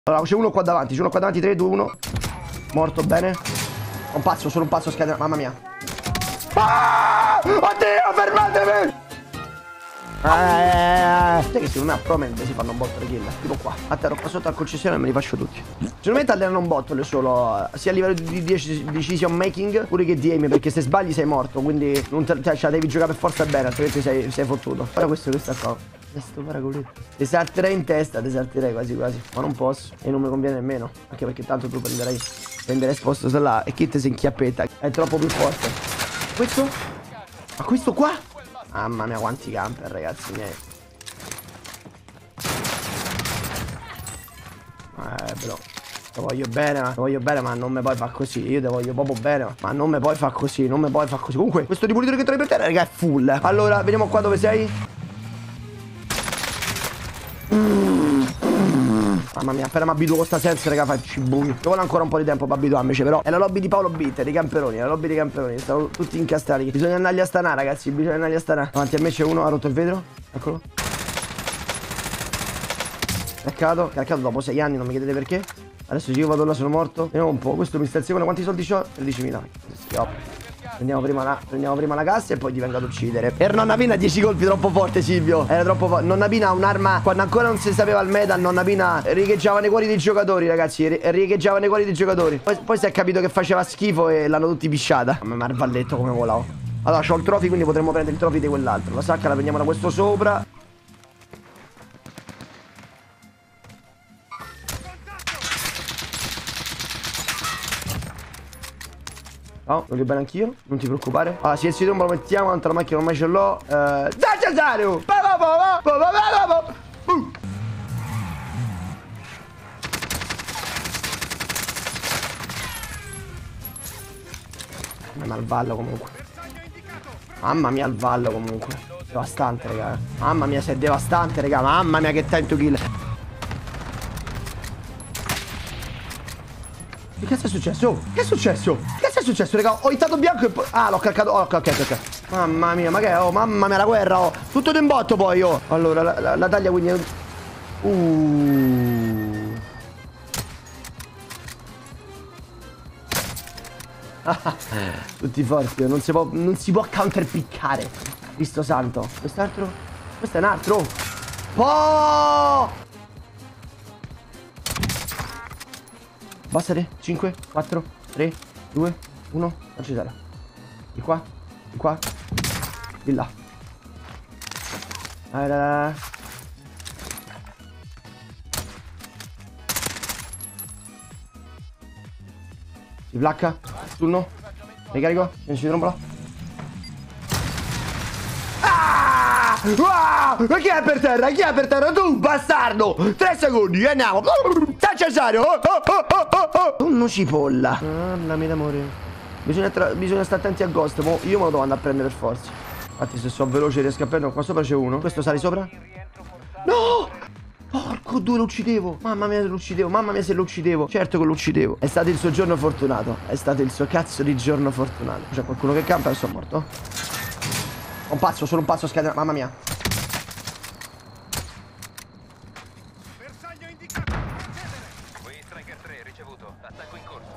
Allora, c'è uno qua davanti, 3, 2, 1. Morto, bene. Un pazzo, solo un pazzo scadena, mamma mia. Ah! Oddio, fermatevi! Sai che se non ha probabilmente si fanno un botto di kill. Tipo qua, atterro qua sotto al concessionario e me li faccio tutti. Secondo me allenano un botto solo sia a livello di decision making pure che di aim, perché se sbagli sei morto. Quindi non cioè, devi giocare per forza bene, altrimenti sei fottuto. Guarda questo qua. Questo paracoletto. Ti salterei in testa, ti salterei quasi quasi. Ma non posso. E non mi conviene nemmeno. Anche perché tanto tu prenderai sposto là. E Kit si inchiappetta. È troppo più forte. Questo? Ma questo qua? Mamma mia quanti camper, ragazzi miei. Però te voglio bene ma non mi puoi far così. Io te voglio proprio bene ma non mi puoi far così. Non mi puoi far così. Comunque questo ripulitore che trovi per terra, raga, è full. Allora vediamo qua dove sei. Mamma mia, appena mi abituo con sta senza, raga, facci bugno. Ci vuole ancora un po' di tempo per abituarmici, però. È la lobby di Paolo Bitter, i camperoni, è la lobby dei camperoni. Stanno tutti incastrati. Bisogna andarli a stanare, ragazzi, bisogna andarli a stanare. Davanti a me c'è uno, ha rotto il vetro. Eccolo. Caricato dopo 6 anni, non mi chiedete perché. Adesso io vado là, sono morto. Vediamo un po', questo mi staziona, quanti soldi c'ho? 13.000. Schioppo. Prendiamo prima la cassa e poi ti vengo ad uccidere. Per nonna Pina 10 colpi, troppo forte Silvio. Era troppo forte. Nonna Pina ha un'arma. Quando ancora non si sapeva il meta, nonna Pina riecheggiava nei cuori dei giocatori, ragazzi. Riecheggiava nei cuori dei giocatori. Poi si è capito che faceva schifo e l'hanno tutti pisciata. Ma il valletto come volavo. Allora c'ho il trophy, quindi potremmo prendere il trophy di quell'altro. La sacca la prendiamo da questo sopra. No, voglio bene anch'io, non ti preoccupare. Ah, se il sito me lo mettiamo, tanto la macchina ormai ce l'ho. Dai Cesario! Ma il vallo comunque. Mamma mia il vallo comunque. Devastante, raga. Mamma mia, sei devastante, raga. Mamma mia che tanto kill. Che cazzo è successo? Oh, che è successo? Che è successo, raga? Ho hittato bianco e poi... Ah, l'ho caricato. Oh, ok. Mamma mia, ma che è? Oh, mamma mia, la guerra, oh. Tutto in botto poi, oh. Allora, la taglia quindi è... Tutti forti, non si può counterpiccare. Cristo santo. Quest'altro? Questo è un altro. Oh! Abbassate. 5, 4, 3, 2, 1. Non ci sarà. Di qua. Di là. Allora. Si placca. Turno. Ricarico. Vieni, trombola. Ma chi è per terra? Chi è per terra? Tu, bastardo! 3 secondi, andiamo! Sta Cesario! Un cipolla! Mamma mia d'amore. Bisogna stare attenti a Ghost. Io me lo devo andare a prendere per forza. Infatti se sono veloce riesco a prendere. Qua sopra c'è uno. Questo sale sopra? No! Porco due, lo uccidevo. Mamma mia se lo uccidevo. Mamma mia se lo uccidevo. Certo che lo uccidevo. È stato il suo giorno fortunato. È stato il suo cazzo di giorno fortunato. C'è qualcuno che campa e sono morto. Un pazzo, solo un pazzo scadena. Mamma mia. Bersaglio indicato. Striker 3 ricevuto. Attacco in corso.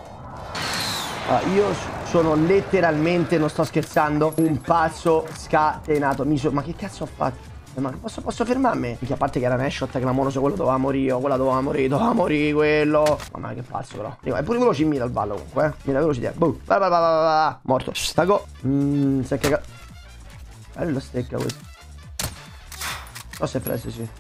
Io sono letteralmente, non sto scherzando, un pazzo scatenato. Ma che cazzo ho fatto? Ma posso fermarmi? Perché a parte che era un headshot che la mono su quello doveva morire. Doveva morire quello. Mamma mia che pazzo però. È pure veloce in mira il ballo comunque, mira velocità. Boom. Morto. Stago. Si è cagato. Bello stecca questo. No, se è preso, sì.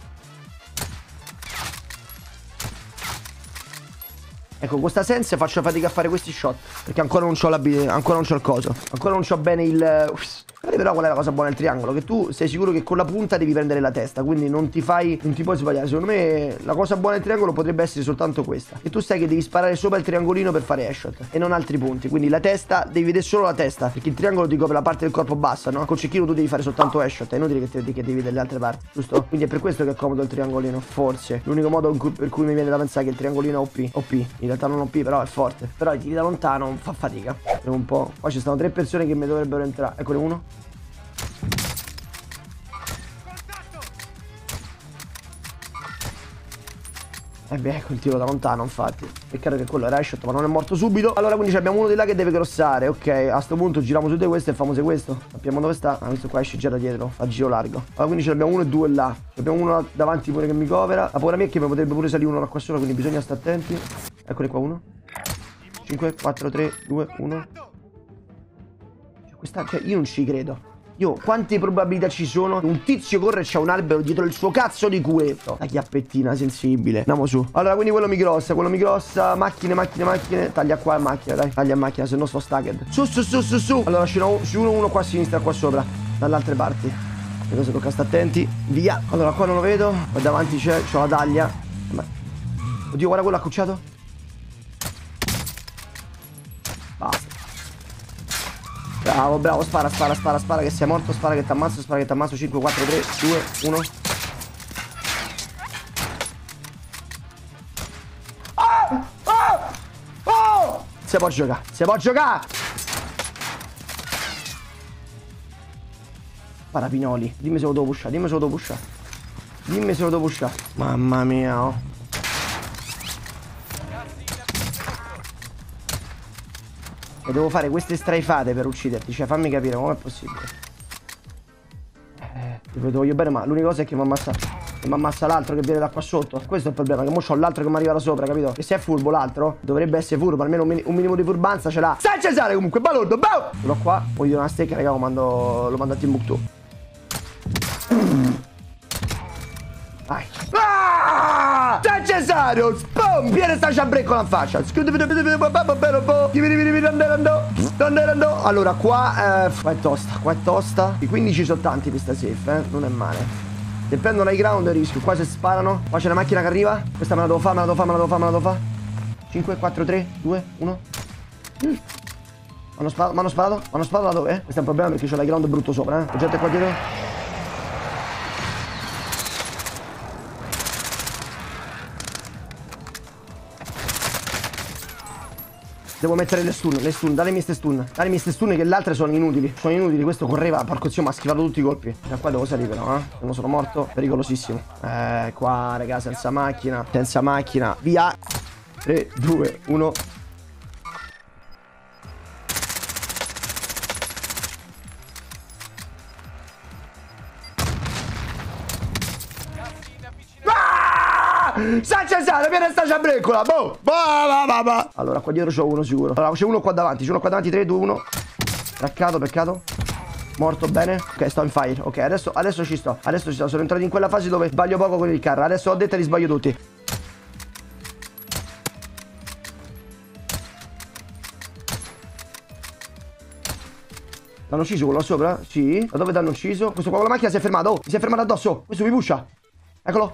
Ecco, con questa sense faccio fatica a fare questi shot. Perché ancora non c'ho ancora non c'ho il coso. Ancora non c'ho bene il... Però qual è la cosa buona del triangolo? Che tu sei sicuro che con la punta devi prendere la testa. Quindi non ti puoi sbagliare. Secondo me la cosa buona del triangolo potrebbe essere soltanto questa. Che tu sai che devi sparare sopra il triangolino per fare headshot e non altri punti. Quindi la testa, devi vedere solo la testa. Perché il triangolo ti copre la parte del corpo bassa, no? Col cecchino tu devi fare soltanto headshot. È inutile che devi vedere le altre parti, giusto? Quindi è per questo che è comodo il triangolino. Forse l'unico modo per cui mi viene da pensare che il triangolino è OP. OP. In realtà non OP, però è forte. Però i tiri da lontano fa fatica. Vediamo un po'. Qua ci stanno 3 persone che mi dovrebbero entrare. Eccole uno. beh, quel tiro da lontano, infatti. Peccato che quello era headshot, ma non è morto subito. Allora, quindi abbiamo uno di là che deve crossare. Ok, a sto punto giriamo su di questo e famo questo. Sappiamo dove sta. Ah, questo qua esce già da dietro. Fa giro largo. Allora, quindi ce l'abbiamo uno e due là. Abbiamo uno davanti pure che mi covera. La paura mia è che mi potrebbe pure salire uno da qua sopra, quindi bisogna stare attenti. Eccoli qua, uno. 5, 4, 3, 2, 1. Cioè, io non ci credo. Io, quante probabilità ci sono? Un tizio corre e c'è un albero dietro il suo cazzo di culetto. La chiappettina sensibile. Andiamo su. Allora, quindi quello mi grossa. Macchine. Taglia qua a macchina, dai. Taglia a macchina, se no sto stagged. Su. Allora, c'è uno qua a sinistra, qua sopra. Dalle altre parti. Le cose tocca stare attenti. Via. Allora, qua non lo vedo. Qua davanti c'ho la taglia. Oddio, guarda quello accucciato. Basta. Bravo, spara che sei morto, spara che t'ammazzo, 5, 4, 3, 2, 1. Oh! Si può giocare! Parapinoli, dimmi se lo devo pushare, Mamma mia, oh. E devo fare queste strafate per ucciderti. Cioè, fammi capire com'è possibile. Lo voglio bene, ma l'unica cosa è che mi ammazza l'altro che viene da qua sotto. Questo è il problema, che mo c'ho l'altro che mi arriva da sopra, capito? E se è furbo l'altro, dovrebbe essere furbo, almeno un minimo di furbanza ce l'ha. San Cesare comunque, balordo, bow! Sono qua, poi di una stecca, raga, lo mando a Timbuktu. Vai. San Cesario, spom, viene sta ciambreccola in faccia. Allora, qua è tosta. I 15 sono tanti per sta safe, non è male. Se prendono high ground rischio. Qua se sparano. Qua c'è una macchina che arriva. Questa me la devo fare. 5, 4, 3, 2, 1. M'hanno sparato da dove? Questo è un problema perché c'ho l'high ground brutto sopra, La gente qua dietro. Devo mettere le stun, datemi ste stun che le altre sono inutili. Questo correva, porco zio, mi ha schivato tutti i colpi. Da qua devo salire però, Se non sono morto, pericolosissimo. Qua, raga, senza macchina. Via. 3, 2, 1. San Cesare, viene sta ciambreccola. Boh. Allora, qua dietro c'ho uno sicuro. Allora, c'è uno qua davanti. 3, 2, 1. Peccato. Morto, bene. Ok, sto in fire. Ok, adesso ci sto. Sono entrato in quella fase dove sbaglio poco con il carro. Adesso ho detto li sbaglio tutti. L'hanno ucciso quello là sopra? Sì. Da dove t'hanno ucciso? Questo qua con la macchina si è fermato. Oh, mi si è fermato addosso. Questo mi pusha. Eccolo.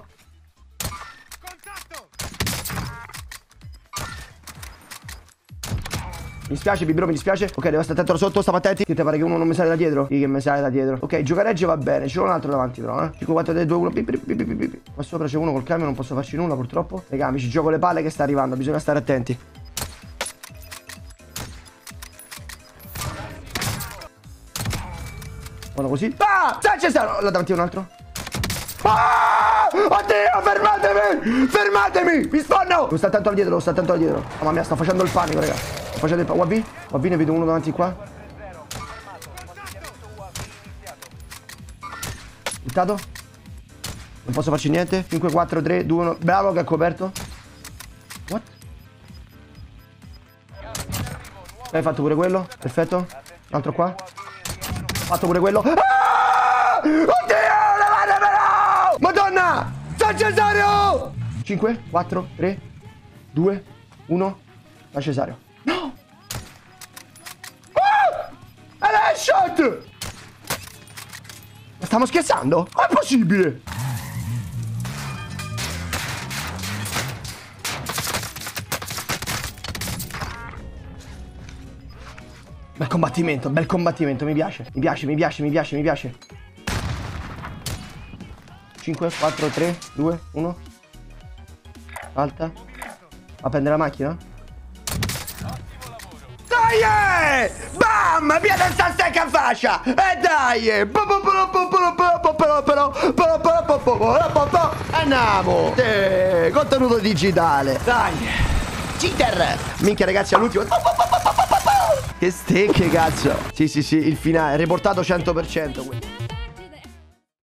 Mi dispiace, Bibro, mi dispiace. Ok, devo stare attento sotto, stiamo attenti. Che ti pare che uno non mi sale da dietro? Sì, che mi sale da dietro. Ok, giocaregge va bene. C'è un altro davanti però, 5, 4, 3, 2, 1. Qua sopra c'è uno col camion, non posso farci nulla purtroppo. Raga, mi ci gioco le palle che sta arrivando. Bisogna stare attenti. Buono così. San Cesare! Là davanti un altro. Oddio, fermatemi! Mi sponno! Devo stare attento al dietro, Mamma mia, sto facendo il panico, raga. UAV, ne vedo uno davanti qua. Buttato. Non posso farci niente. 5, 4, 3, 2, 1. Bravo che ha coperto. What? Hai fatto pure quello. Perfetto. Un altro qua. Fatto pure quello. Oddio, levatevelo! Madonna! San Cesario! 5, 4, 3, 2, 1. San Cesario. No! È l'headshot! Ma stiamo scherzando? Ma è possibile? Bel combattimento, mi piace. 5, 4, 3, 2, 1. Salta. Va a prendere la macchina? dai! Bam! Via del stack in faccia! E dai! Andiamo! Contenuto digitale! Dai! Cheater! Minchia ragazzi, all'ultimo... Che stecche, cazzo! Sì, il finale, riportato 100%.